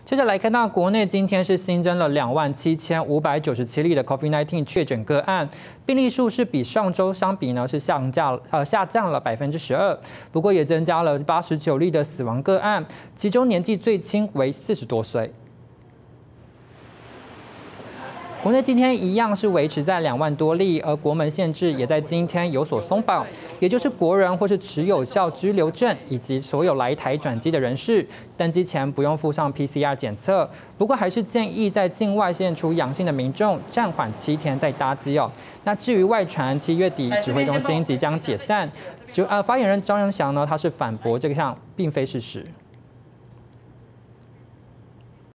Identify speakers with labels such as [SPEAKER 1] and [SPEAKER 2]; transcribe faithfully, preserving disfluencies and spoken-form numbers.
[SPEAKER 1] 接着来看到国内今天是新增了两万七千五百九十七例的 COVID 十九 确诊个案，病例数是比上周相比呢是下降呃下降了百分之十二，不过也增加了八十九例的死亡个案，其中年纪最轻为四十多岁。 国内今天一样是维持在两万多例，而国门限制也在今天有所松绑，也就是国人或是持有效居留证以及所有来台转机的人士，登机前不用附上 P C R 检测。不过还是建议在境外验出阳性的民众暂缓七天再搭机哦。那至于外传七月底指挥中心即将解散，就呃发言人张仁祥呢，他是反驳这个项并非事实。